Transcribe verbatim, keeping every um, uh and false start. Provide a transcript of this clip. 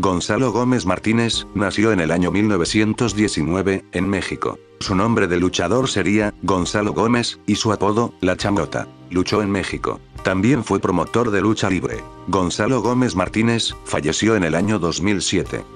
Gonzalo Gómez Martínez, nació en el año mil novecientos diecinueve, en México. Su nombre de luchador sería Gonzalo Gómez, y su apodo, La Chamota. Luchó en México. También fue promotor de lucha libre. Gonzalo Gómez Martínez, falleció en el año dos mil siete.